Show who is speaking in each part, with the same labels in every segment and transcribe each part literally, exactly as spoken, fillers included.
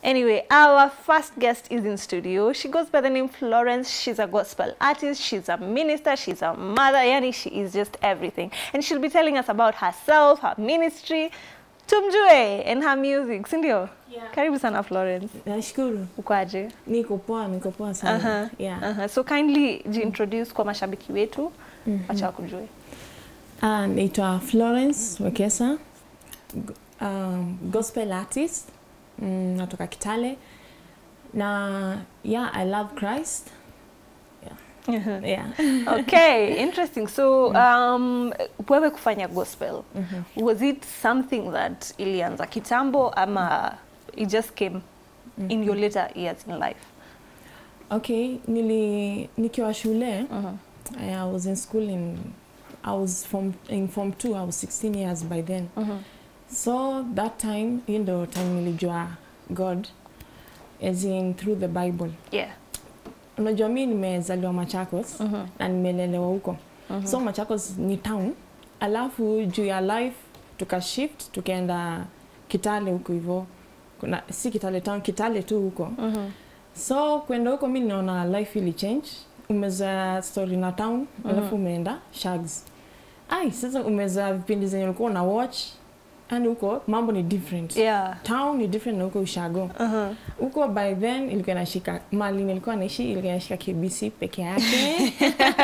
Speaker 1: Anyway, our first guest is in studio. She goes by the name Florence. She's a gospel artist, she's a minister, she's a mother, yani she is just everything. And she'll be telling us about herself, her ministry, tumjue, and her music. Sindio?
Speaker 2: Yeah.
Speaker 1: Karibu sana Florence.
Speaker 2: Nashukuru.
Speaker 1: Ukwaje?
Speaker 2: Niko poa, niko poa sana.
Speaker 1: Uh-huh.
Speaker 2: Yeah.
Speaker 1: Uh-huh. So kindly introduce kwa mashabiki wetu,
Speaker 2: Mm-hmm.
Speaker 1: wacha wakujue.
Speaker 2: Ah, naitwa Florence Wekesa. Um, gospel artist. Mm, natoka Kitale. Na yeah, I love Christ. Yeah.
Speaker 1: Uh-huh.
Speaker 2: Yeah.
Speaker 1: Okay, interesting. So, um, wewe kufanya gospel,
Speaker 2: Mm-hmm.
Speaker 1: was it something that ilianza kitambo ama it just came mm-hmm. in your later years in life?
Speaker 2: Okay, nili nikiwa shule.
Speaker 1: Uh-huh.
Speaker 2: I was in school in I was from in form two. I was sixteen years by then.
Speaker 1: Uh-huh.
Speaker 2: So that time, you know, time nilijua God as in through the Bible.
Speaker 1: Yeah.
Speaker 2: Unajua mimi nimezaliwa Machakos
Speaker 1: Uh-huh.
Speaker 2: na nimelelewa huko.
Speaker 1: Uh-huh.
Speaker 2: So Machakos ni town. Alafu juu ya life tukashift tukaenda Kitale huko hivyo. Kuna si Kitale town, Kitale tu huko.
Speaker 1: Uh-huh.
Speaker 2: So kwenda huko mimi naona life ili change. Umeza story na town, uh-huh. alafu umeenda Shags. Ai, sasa umeza vipindi zenye ulikuwa na watch. And huko mambo ni different.
Speaker 1: Yeah.
Speaker 2: Town ni different na huko Ushago.
Speaker 1: Uh-huh.
Speaker 2: Huko by then ilikuwa inashika mali nilikuwa naishi ilikuwa inashika K B C peke yake.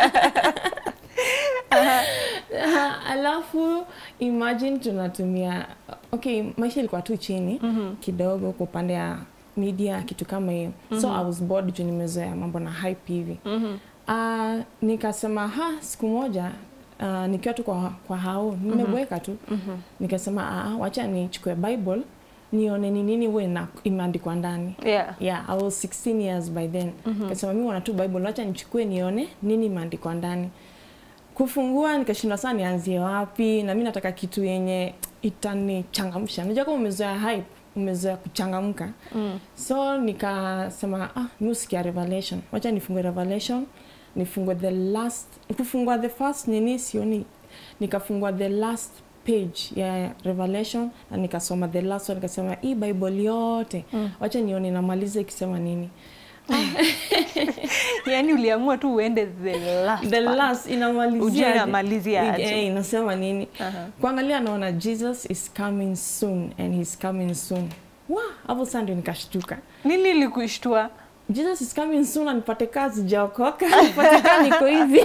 Speaker 2: uh-huh. Alafu imagine tunatumia okay, maisha ilikuwa tu chini mm-hmm. kidogo kwa upande ya media kitu kama hiyo. Mm-hmm. So I was bored juu nimezoea mambo na hype hivi. Mm-hmm. Uh, nikasema ha siku moja Uh, nikiwa tu kwa, kwa hao nimeboeka tu mm-hmm. nikasema ah wacha nichukue Bible nione ni nini wewe na imeandikwa ndani.
Speaker 1: Yeah.
Speaker 2: Yeah, I was sixteen years by then. Mm-hmm. Nikasema mimi wana tu Bible wacha nichukue nione nini imeandikwa ndani. Kufungua nikashindwa sana nianzie wapi na mimi nataka kitu yenye itanichangamsha. Unajua kama umezoea hype, umezoea kuchangamka. Mm. So nikasema ah mimi usikia Revelation. Wacha nifungue Revelation. Nifungua the last kufungua the first nini sioni nikafungua the last page ya Revelation na nikasoma the last one nikasema hii Bible yote mm. wacha nione namaliza ikisema nini.
Speaker 1: Yani uliamua tu uende the last
Speaker 2: the last inamalizia
Speaker 1: ujue inamalizia aje
Speaker 2: eh inasema nini.
Speaker 1: Uh-huh.
Speaker 2: Kuangalia naona Jesus is coming soon and he's coming soon. Wa hapo sasa ndio nikashtuka.
Speaker 1: Nini ilikushtua?
Speaker 2: Jesus is coming soon anipate kazi jaokoka nipate kazi niko hivi.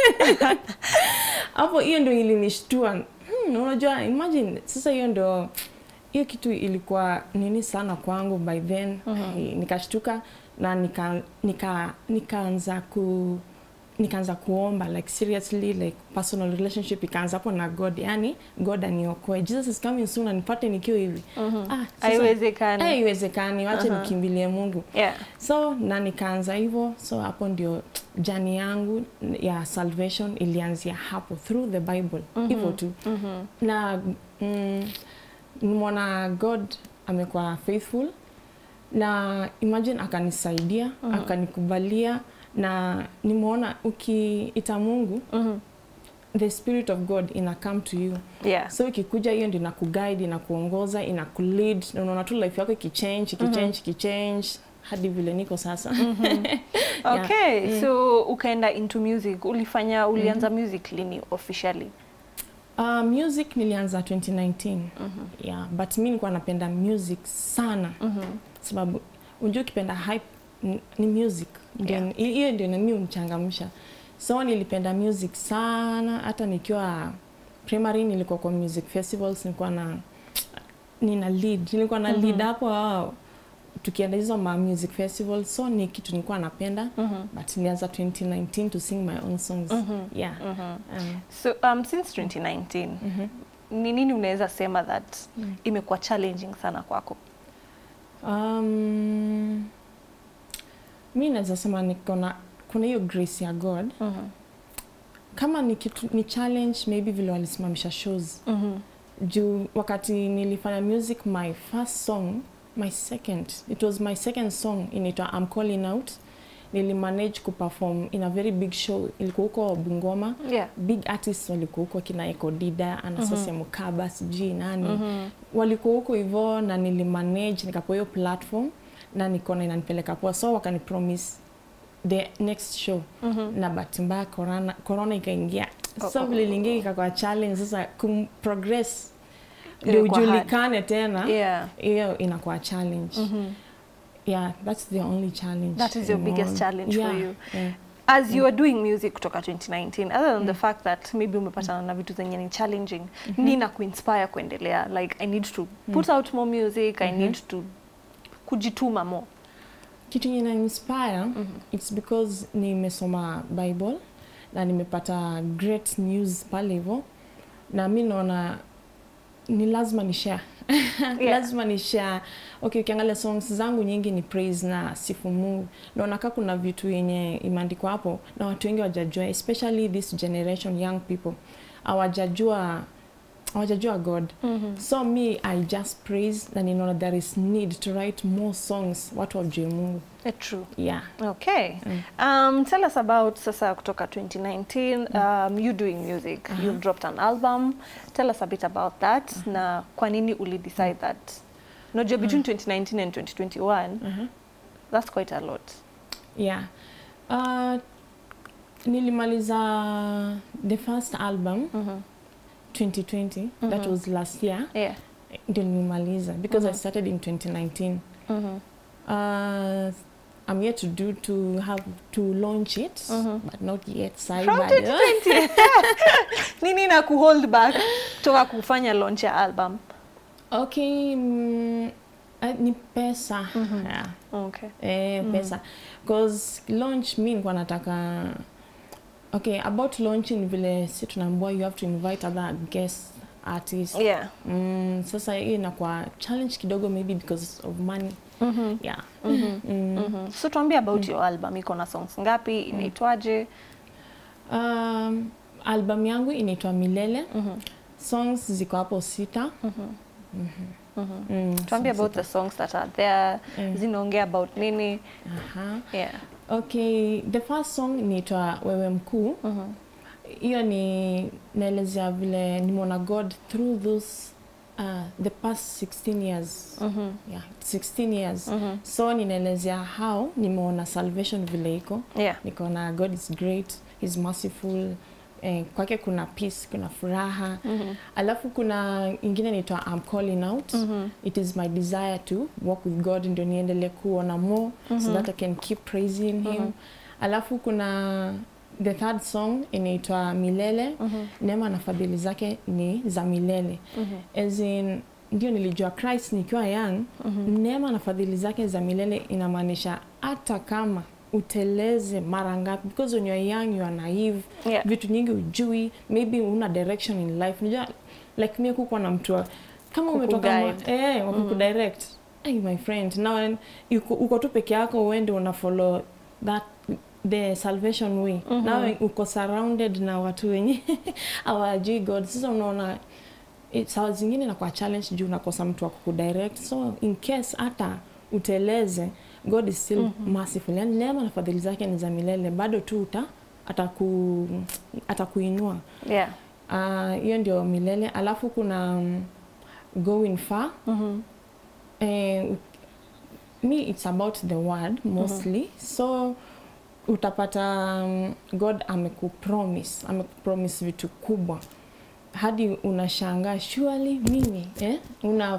Speaker 2: Hapo hiyo ndio ilinishtua. Hmm, unajua imagine sasa hiyo ndio hiyo kitu ilikuwa nini sana kwangu by then. Uh-huh. Nikashtuka na nika nika nikaanza ku nikaanza kuomba like seriously like personal relationship ikaanza hapo na God, yani God aniokoe. Jesus is coming soon anipate nikiwa hivi. Uh-huh. Ah,
Speaker 1: haiwezekani.
Speaker 2: Haiwezekani, wacha uh-huh. nikimbilie Mungu.
Speaker 1: Yeah.
Speaker 2: So na nikaanza hivyo, so hapo ndio journey yangu ya salvation ilianzia hapo through the Bible. Uh-huh. Hivyo tu. Uh-huh. Na mm, nimeona God amekuwa faithful na imagine akanisaidia, uh-huh. akanikubalia na nimeona ukiita Mungu mm-hmm. the spirit of God ina come to you.
Speaker 1: Yeah. So
Speaker 2: ikikuja hiyo ndio inakuguide, inakuongoza, inakulead na unaona tu life yako ikichange, ikichange, mm-hmm. ikichange hadi vile niko sasa. Mm-hmm.
Speaker 1: Okay, yeah. So ukaenda into music, ulifanya ulianza mm-hmm. music lini officially?
Speaker 2: Uh, music nilianza twenty nineteen.
Speaker 1: Mm-hmm.
Speaker 2: Yeah, but mimi nilikuwa napenda music sana. Mm-hmm. Sababu unajua ukipenda hype ni music. Then hiyo yeah. ndio mimi unichangamsha. So nilipenda music sana hata nikiwa primary nilikuwa kwa music festivals nilikuwa na nina lead nilikuwa na mm-hmm. lead hapo wow. Tukienda hizo ma music festivals so ni kitu nilikuwa napenda mm-hmm. but nilianza twenty nineteen to sing my own songs. Mm-hmm. Yeah. Mm-hmm. Um,
Speaker 1: so um since twenty nineteen mm-hmm. ni nini unaweza sema that mm. imekuwa challenging sana kwako?
Speaker 2: Um mimi naweza sema niko na kuna hiyo grace ya God. Mm-hmm. Kama ni kitu ni challenge maybe vile walisimamisha shows. Mhm. Juu wakati nilifanya music my first song, my second, it was my second song inaitwa I'm Calling Out. Nili manage ku perform in a very big show ilikuwa huko Bungoma. Yeah. Big artists walikuwa huko kina Eko Dida, Anastasia mm-hmm. Mukaba, sijui nani. Mm-hmm. Walikuwa huko hivyo na nili manage nikapewa hiyo platform. na niko na inanipeleka poa, so wakani promise the next show. Mm -hmm. Na bahati mbaya corona corona ikaingia. Oh, so vile lingia ikakuwa challenge sasa kum progress ndio ujulikane tena. Yeah. Hiyo inakuwa challenge. Mm -hmm. Yeah, that's the only challenge.
Speaker 1: That is your biggest challenge
Speaker 2: yeah,
Speaker 1: for you.
Speaker 2: Yeah.
Speaker 1: As you are doing music kutoka twenty nineteen, other than mm. the fact that maybe umepatana na vitu zenye ni challenging, mm -hmm. nina kuinspire kuendelea? Like I need to put mm. out more music, mm -hmm. I need to kujituma more.
Speaker 2: Kitu ina inspire, mm -hmm. it's because nimesoma Bible na nimepata great news pale hivyo, na mimi naona ni lazima ni share. Yeah. Lazima ni share. Okay, ukiangalia songs zangu nyingi ni praise na sifu Mungu. Naona kama kuna vitu yenye imeandikwa hapo na watu wengi hawajajua, especially this generation young people. Hawajajua hawajajua God. Mm -hmm. So me I just praise, na ninaona there is need to write more songs watu wajue Mungu.
Speaker 1: It's true.
Speaker 2: Yeah.
Speaker 1: Okay. Mm. Um, tell us about sasa kutoka twenty nineteen, um, you doing music. Uh -huh. You've dropped an album. Tell us a bit about that. Uh -huh. Na kwa nini uli decide that? No, between uh -huh. twenty nineteen and twenty twenty-one, uh -huh. that's quite a lot.
Speaker 2: Yeah. Uh, nilimaliza the first album, uh -huh. twenty twenty. Uh -huh. That was last year.
Speaker 1: Yeah.
Speaker 2: Ndio nilimaliza because uh -huh. I started in twenty nineteen. Uh -huh. Uh, I'm yet to do to have to launch it, mm -hmm. but not yet. Sorry,
Speaker 1: from twenty twenty. Nini na ku hold back toka kufanya launch ya album?
Speaker 2: Okay, mm, uh, ni pesa. Mm -hmm. Yeah.
Speaker 1: Okay.
Speaker 2: Eh, mm -hmm. pesa. Because launch mimi kwa nataka. Okay, about launching vile si tunaambiwa you have to invite other guests artists.
Speaker 1: Yeah.
Speaker 2: Mm, sasa hii inakuwa challenge kidogo, maybe because of money.
Speaker 1: Mm -hmm.
Speaker 2: Yeah.
Speaker 1: Mm -hmm. Mm -hmm. So tuambie about mm. your album. Iko na songs ngapi? Inaitwaje?
Speaker 2: Um, album yangu inaitwa Milele. Mm -hmm. Songs ziko hapo sita. Mm -hmm.
Speaker 1: Mm -hmm. Mm -hmm. Mm, tuambie about sita. The songs that are there. Mm. Zinaongea about nini?
Speaker 2: Aha.
Speaker 1: Yeah.
Speaker 2: Okay, the first song inaitwa Wewe Mkuu. Mhm. Mm hiyo ni naelezea vile nimeona God through those uh, the past sixteen years. Mm -hmm. Yeah, sixteen years. Mm -hmm. So ninaelezea how nimeona salvation vile iko.
Speaker 1: Yeah.
Speaker 2: Nikaona God is great, he's merciful. Eh, kwake kuna peace, kuna furaha. Mm -hmm. Alafu kuna ingine inaitwa I'm calling out. Mm -hmm. It is my desire to walk with God, ndio niendelee kuona more. Mm -hmm. So that I can keep praising him. Mm -hmm. Alafu kuna the third song inaitwa Milele. Mm -hmm. Neema na fadhili zake ni za milele. Mm -hmm. As in, ndio nilijua Christ nikiwa young. Mm -hmm. Neema na fadhili zake za milele inamaanisha hata kama uteleze mara ngapi, because when you are young you are naive. Yeah. Vitu nyingi ujui, maybe una direction in life. Unajua like mimi kuko na mtu kama umetoka eh wa kudirect. Hey my friend, now uko, uko tu peke yako uende una follow that the salvation way. Mm -hmm. Now uko surrounded na watu wenye hawajui God. Sasa unaona saa zingine na kwa challenge juu unakosa mtu wa kudirect. So in case hata uteleze, God is still mm -hmm. merciful. Yani neema na fadhili zake ni za milele. Bado tu uta ataku atakuinua.
Speaker 1: Yeah.
Speaker 2: Ah, uh, hiyo ndio Milele. Alafu kuna um, Going Far. Mhm. Mm eh me it's about the word mostly. Mm -hmm. So utapata um, God amekupromise, amekupromise vitu kubwa. Hadi unashangaa surely mimi eh una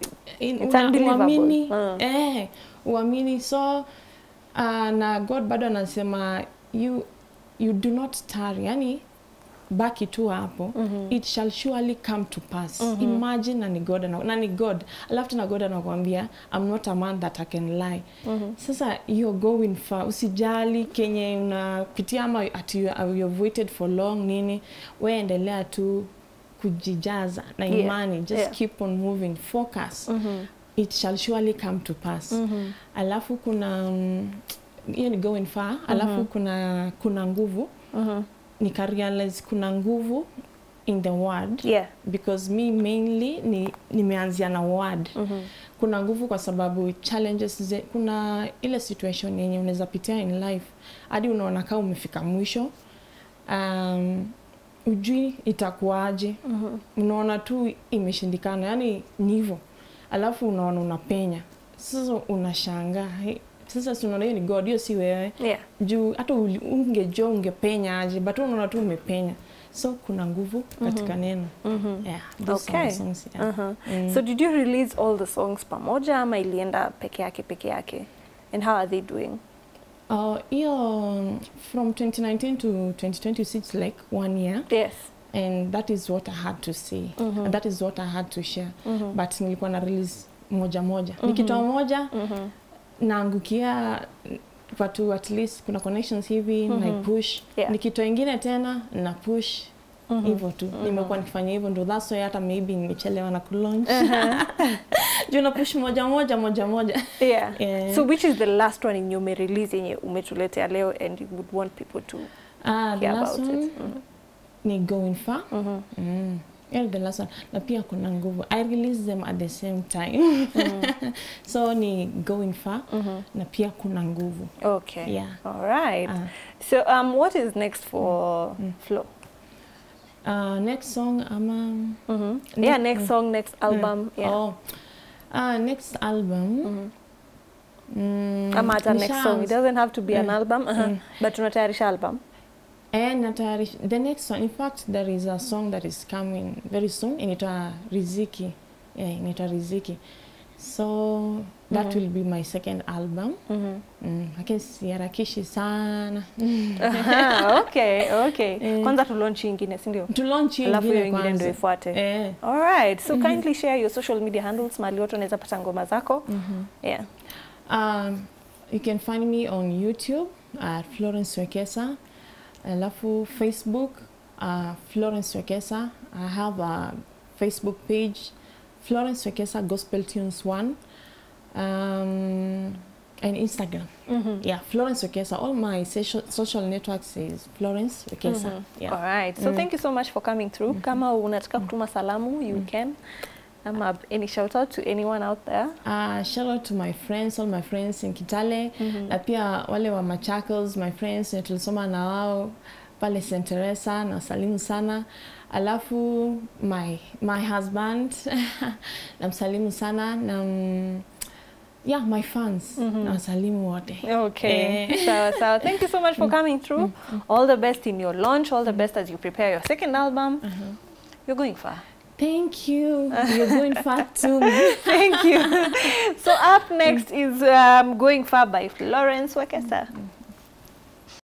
Speaker 2: unaamini uh. eh uamini. So uh, na God bado anasema you you do not tarry, yani baki tu hapo. Mm -hmm. It shall surely come to pass. Mm -hmm. Imagine na ni God na ni God alafu na God anakuambia I'm not a man that I can lie. Mm -hmm. Sasa you're going far, usijali kenye unapitia ama at you have waited for long nini, wewe endelea tu kujijaza na imani. Yeah. Just yeah. keep on moving, focus. Mm -hmm. It shall surely come to pass. Mm -hmm. Alafu kuna hiyo um, ni Going Far. Mm -hmm. Alafu kuna kuna nguvu. Mm -hmm. Nika realize kuna nguvu in the word. Yeah. Because me mainly ni nimeanzia na word. Mm -hmm. Kuna nguvu kwa sababu challenges ze, kuna ile situation yenye unaweza pitia in life hadi unaona kama umefika mwisho. Um ujui itakuaje. Mm -hmm. Unaona tu imeshindikana, yani ni hivyo. Alafu unaona unapenya. sasa unashangaa hey, sasa si unaona hiyo ni God, hiyo si wewe.
Speaker 1: Yeah.
Speaker 2: Juu hata ungejua ungepenya aje, but unaona tu umepenya. So kuna nguvu katika mm -hmm. neno.
Speaker 1: Mm -hmm.
Speaker 2: Yeah, those
Speaker 1: okay.
Speaker 2: songs. Yeah.
Speaker 1: Uh -huh.
Speaker 2: mm.
Speaker 1: So did you release all the songs pamoja ama ilienda peke yake peke yake? And how are they doing?
Speaker 2: Uh, hiyo from twenty nineteen to twenty twenty-six, like one year.
Speaker 1: Yes.
Speaker 2: And that is what I had to say. Mm -hmm. And that is what I had to share. Mm -hmm. But nilikuwa na release moja moja. Mm -hmm. Nikitoa moja, mm -hmm. naangukia watu at least kuna connections hivi, mm -hmm. na push. Yeah. Nikitoa ingine tena na push. Mm -hmm. Hivyo tu. Mm -hmm. Nimekuwa nikifanya hivyo, ndo that's why hata maybe nimechelewa na kulaunch. Uh -huh. Juu na push moja moja moja moja.
Speaker 1: Yeah. Yeah. So which is the last one yenye umerelease yenye umetuletea leo and you would want people to
Speaker 2: ah,
Speaker 1: hear
Speaker 2: about
Speaker 1: one,
Speaker 2: it? Mm -hmm. Ni Going Far. Mm -hmm. mm. Yeah, the last one. Na pia kuna nguvu. I release them at the same time. Mm -hmm. So ni Going Far. Mm -hmm. Na pia kuna nguvu.
Speaker 1: Okay.
Speaker 2: Yeah.
Speaker 1: All right.
Speaker 2: Uh.
Speaker 1: So um, what is next for mm -hmm. Flo?
Speaker 2: Uh, next song, ama... Um,
Speaker 1: mm -hmm. Yeah, next song, next album. Mm. Yeah.
Speaker 2: Oh. Uh, next album.
Speaker 1: Mm -hmm.
Speaker 2: mm,
Speaker 1: ama hata next song. It doesn't have to be mm. an album. Uh -huh. mm. But tunatayarisha album.
Speaker 2: And the next one, in fact, there is a song that is coming very soon. Inaitwa Riziki. Yeah, inaitwa Riziki. So that mm -hmm. will be my second album. Mm -hmm. mm, lakini siharakishi sana.
Speaker 1: Aha, okay, okay. Eh. Kwanza tu launch ingine, si ndio?
Speaker 2: Tu launch ingine
Speaker 1: alafu hiyo ingine ndio ifuate.
Speaker 2: Eh.
Speaker 1: All right. So mm -hmm. kindly share your social media handles mahali watu wanaweza pata ngoma zako. Mm -hmm. Yeah.
Speaker 2: Um, you can find me on YouTube at Florence Wekesa. Alafu Facebook, uh, Florence Wekesa. I have a Facebook page, Florence Wekesa Gospel Tunes One, um, and Instagram. Mm -hmm. Yeah, Florence Wekesa. All my social social networks is Florence Wekesa. Mm -hmm. Yeah.
Speaker 1: All right. So mm. thank you so much for coming through. Mm -hmm. Kama unataka kutuma salamu, you mm -hmm. can. Um, any shout out to anyone out there?
Speaker 2: Uh, shout out to my friends, all my friends in Kitale. Mm -hmm. Na pia wale wa Machakos, my friends, tulisoma na wao pale Saint Teresa, na salimu sana. Alafu my my husband, na msalimu sana. Na um, yeah, my fans, mm -hmm. na salimu wote.
Speaker 1: Okay. Eh. So, so thank you so much for coming through. Mm -hmm. All the best in your launch, all the best as you prepare your second album. Mm -hmm. You're going far.
Speaker 2: Thank you. You're going far too.
Speaker 1: Thank you. So up next is um, Going Far by Florence Wekesa.